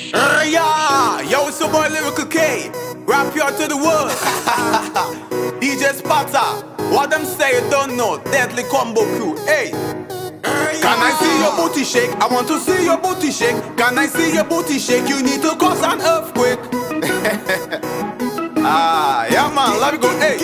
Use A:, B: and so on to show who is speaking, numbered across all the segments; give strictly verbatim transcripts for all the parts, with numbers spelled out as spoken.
A: Uh, yeah, yo, it's your boy Lyrical K. Rap you out to the world. D J Spotter, what them say you don't know. Deadly Combo Crew, hey. Can I see your booty shake? I want to see your booty shake. Can I see your booty shake? You need to cause an earthquake. Ah, yeah man, let me go, hey.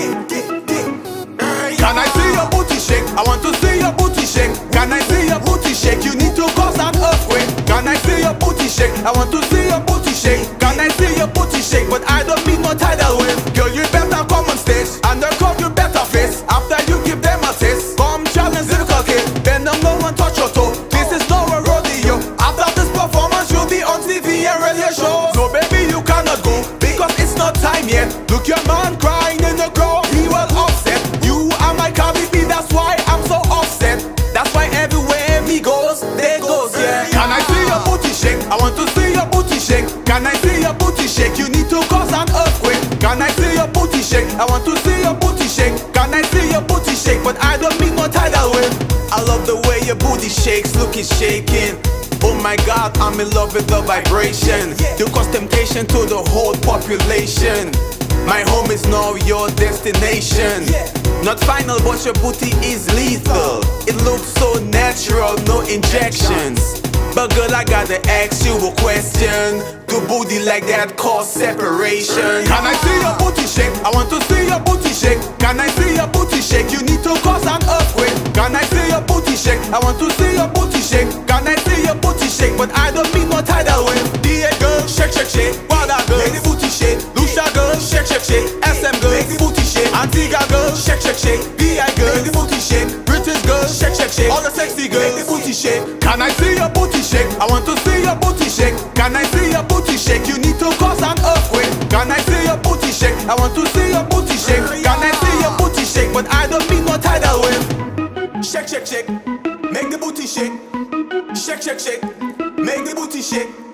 A: Can I see your booty shake? I want to see your booty shake. Can I see your booty shake? You need to cause an earthquake. Can I see your booty shake? I want to see your booty shake. Can I see your booty shake? But I don't mean no tidal wave. Girl, you better come on stage and the crowd you better face. After you give them a taste, come challenge Lyrical K. Then them go and touch your toe. This is not a rodeo. After this performance, you'll be on T V and radio show. So baby, you cannot go because it's not time yet. Look your man crying in the crowd. He will offset. You are my Cardi B, that's why I'm so upset. That's why everywhere me goes, there goes, yeah. Can I see your booty shake? I want to see your booty shake. Can I see your booty shake? You need to cause an earthquake. Can I see your booty shake? I want to see your booty shake. Can I see your booty shake? But I don't mean no tidal wave. I love the way your booty shakes, look it's shaking. Oh my God, I'm in love with the vibration. You cause temptation to the whole population. My home is now your destination. Not final, but your booty is lethal. It looks so natural, no injections. But girl, I gotta ask you a question. Do booty like that cause separation? Can I see your booty shake? I want to see your booty shake. Can I see your booty shake? You need to cause an earthquake. Can I see your booty shake? I want to see your booty shake. Can I see your booty shake? But I don't mean no tidal wave. D A girl, shake, shake, shake. Wada girl, make the booty shake. Lucia girl, shake, shake, shake. S M girl, make the booty shake. Antigua girl, shake, shake, shake. B I girl, make the booty shake. British girl, shake, shake, shake. All the sexy girls, make the booty shake. Can I see your booty shake? I want to see your booty shake. Can I see your booty shake? You need to cause an earthquake. Can I see your booty shake? I want to see your booty shake. Can I see your booty shake? But I don't mean no tidal wave. Shake, shake, shake. Make the booty shake. Shake, shake, shake. Make the booty shake.